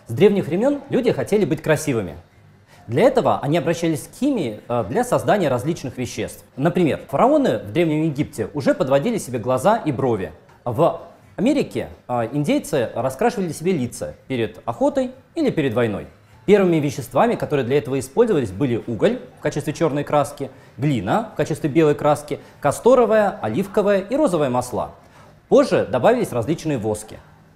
С древних времен люди хотели быть красивыми. Для этого они обращались к химии для создания различных веществ. Например, фараоны в Древнем Египте уже подводили себе глаза и брови. В Америке индейцы раскрашивали себе лица перед охотой или перед войной. Первыми веществами, которые для этого использовались, были уголь в качестве черной краски, глина в качестве белой краски, касторовое, оливковое и розовое масла. Позже добавились различные воски.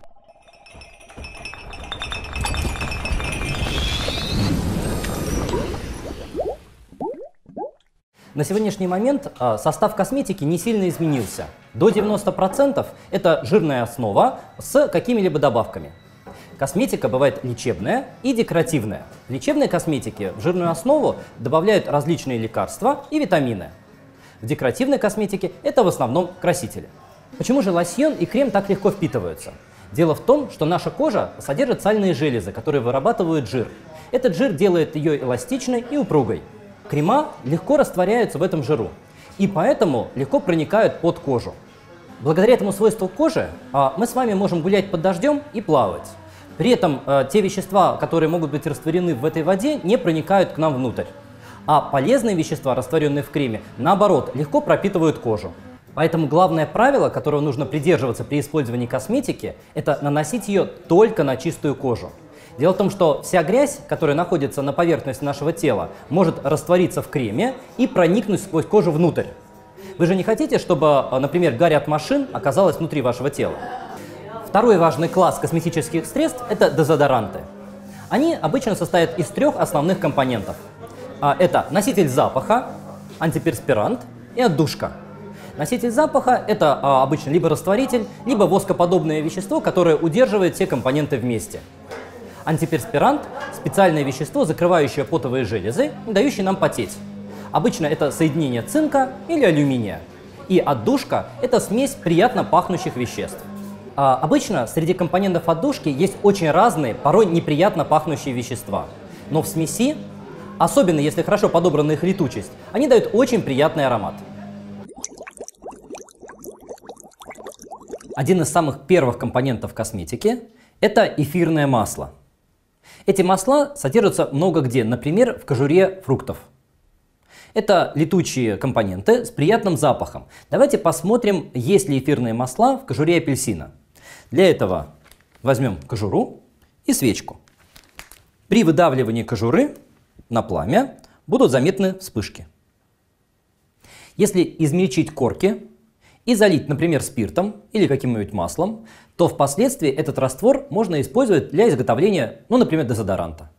На сегодняшний момент состав косметики не сильно изменился. До 90% это жирная основа с какими-либо добавками. Косметика бывает лечебная и декоративная. В лечебной косметике в жирную основу добавляют различные лекарства и витамины. В декоративной косметике это в основном красители. Почему же лосьон и крем так легко впитываются? Дело в том, что наша кожа содержит сальные железы, которые вырабатывают жир. Этот жир делает ее эластичной и упругой. Крема легко растворяются в этом жиру и поэтому легко проникают под кожу. Благодаря этому свойству кожи мы с вами можем гулять под дождем и плавать. При этом те вещества, которые могут быть растворены в этой воде, не проникают к нам внутрь. А полезные вещества, растворенные в креме, наоборот, легко пропитывают кожу. Поэтому главное правило, которого нужно придерживаться при использовании косметики, это наносить ее только на чистую кожу. Дело в том, что вся грязь, которая находится на поверхности нашего тела, может раствориться в креме и проникнуть сквозь кожу внутрь. Вы же не хотите, чтобы, например, гарь от машин оказалась внутри вашего тела? Второй важный класс косметических средств – это дезодоранты. Они обычно состоят из трех основных компонентов. Это носитель запаха, антиперспирант и отдушка. Носитель запаха – это обычно либо растворитель, либо воскоподобное вещество, которое удерживает все компоненты вместе. Антиперспирант – специальное вещество, закрывающее потовые железы, дающее нам потеть. Обычно это соединение цинка или алюминия. И отдушка – это смесь приятно пахнущих веществ. Обычно среди компонентов отдушки есть очень разные, порой неприятно пахнущие вещества. Но в смеси, особенно если хорошо подобрана их летучесть, они дают очень приятный аромат. Один из самых первых компонентов косметики – это эфирное масло. Эти масла содержатся много где, например, в кожуре фруктов. Это летучие компоненты с приятным запахом. Давайте посмотрим, есть ли эфирные масла в кожуре апельсина. Для этого возьмем кожуру и свечку. При выдавливании кожуры на пламя будут заметны вспышки. Если измельчить корки и залить, например, спиртом или каким-нибудь маслом, то впоследствии этот раствор можно использовать для изготовления, например, дезодоранта.